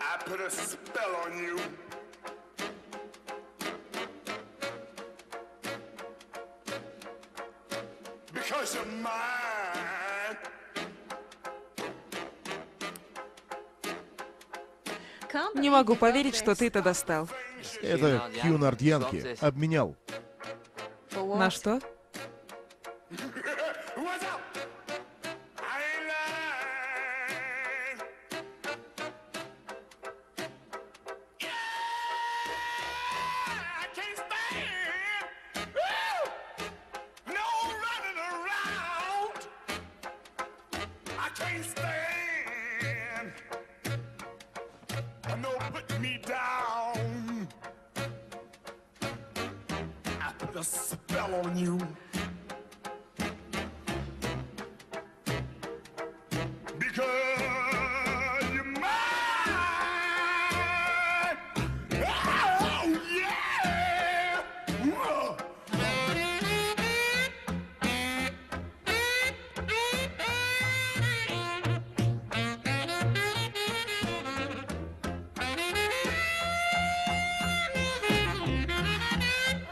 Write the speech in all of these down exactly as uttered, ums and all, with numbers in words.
I put a spell on you. Because you're mine. Не могу поверить, что ты это достал. Это Кьюнард Янки обменял. На что? What's up? I ain't lying. Yeah, I can't stand. Woo! No running around. I can't stand. No put me down. I put a spell on you. Because you're mine. Oh, yeah. Whoa.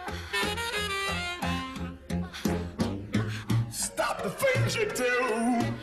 Stop the things you do.